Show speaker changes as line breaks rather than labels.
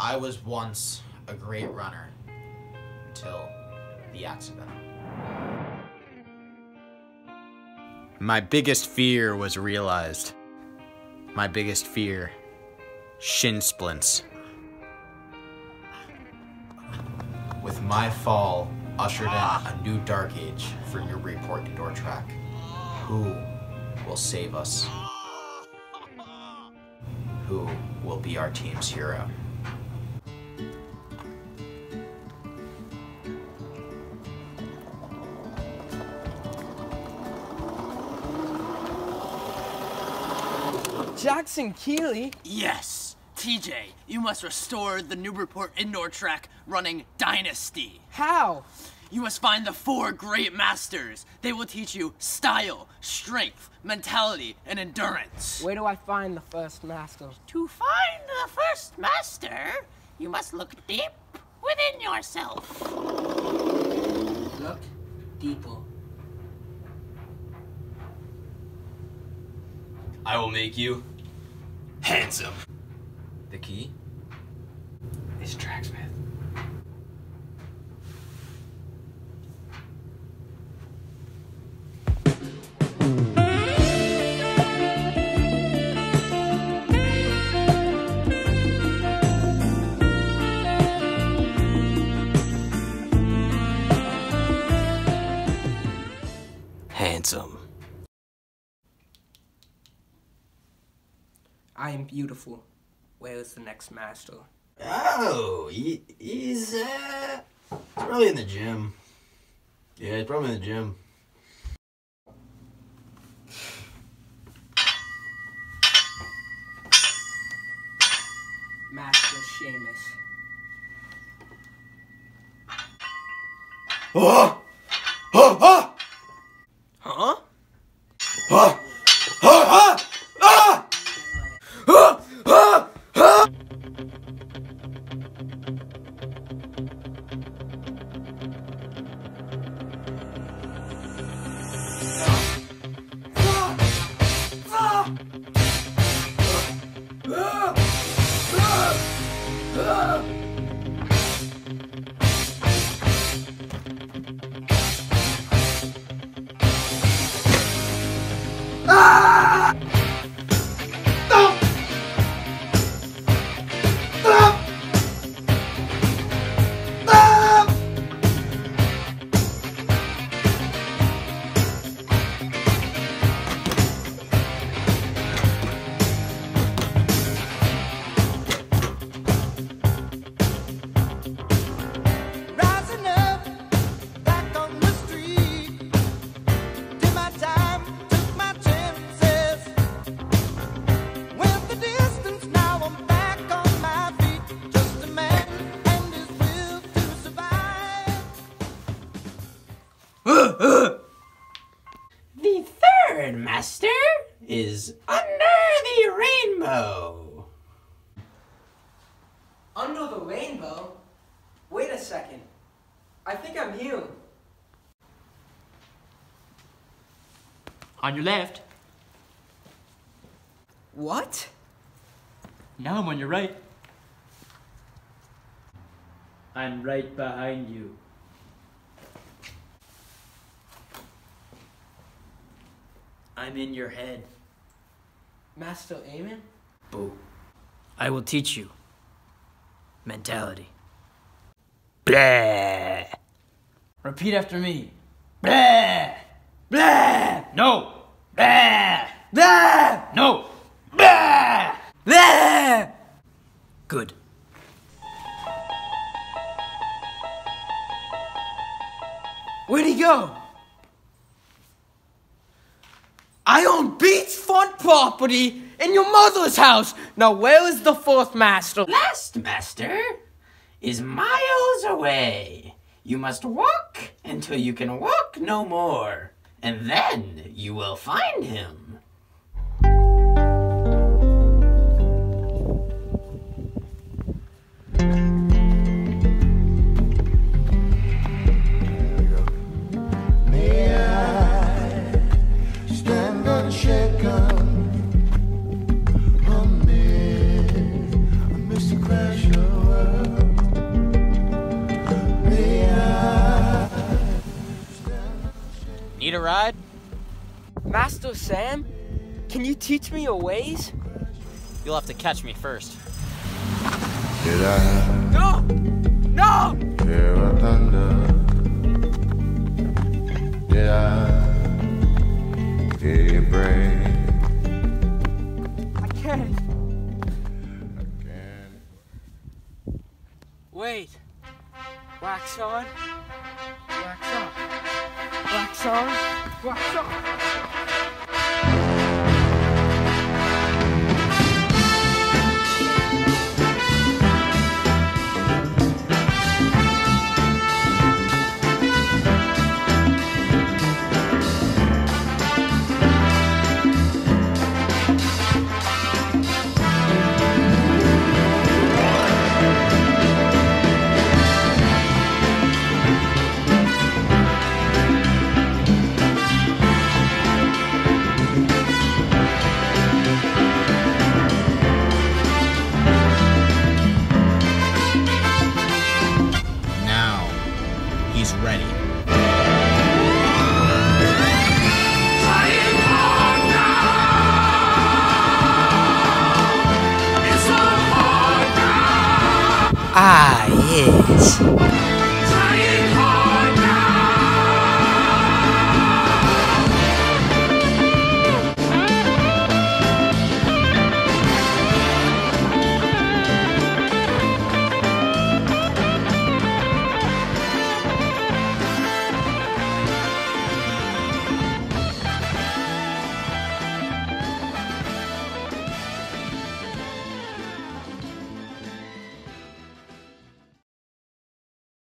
I was once a great runner until the accident. My biggest fear was realized. My biggest fear, shin splints. With my fall ushered in a new dark age for Newburyport indoor track. Who will save us? Who will be our team's hero?
Jackson Keeley?
Yes! TJ, you must restore the Newburyport indoor track running dynasty.
How?
You must find the 4 great masters. They will teach you style, strength, mentality, and endurance.
Where do I find the first master?
To find the first master, you must look deep within yourself.
Look deeper.
I will make you handsome. The key is tracksmith. Handsome.
I am beautiful. Where is the next master?
Oh, he's probably in the gym. Yeah, he's probably in the gym.
Master Seamus.
Oh! Oh! Oh!
Huh?
Oh! Oh! Oh! Ah! Ah! Ah! Ah!
The third master is under the rainbow.
Under the rainbow? Wait a second. I think I'm healed.
On your left.
What?
Now I'm on your right. I'm right behind you. I'm in your head.
Master Amen?
Boo. I will teach you mentality. Blah. Repeat after me. Blah. Blah. No. Blah. Blah. No. Blah. Blah. Good.
Where'd he go? I own beachfront property in your mother's house. Now where is the 4th master?
Last master is miles away. You must walk until you can walk no more, and then you will find him.
I miss the crash of
Need a ride? Master Sam, can you teach me your ways?
You'll have to catch me first.
Did I
No! No!
hear a thunder? Did I hear you break?
I can't.
Again.
Wait. Wax on. Wax off. Wax on. Wax off.
Now, he's ready.
Ah, yes.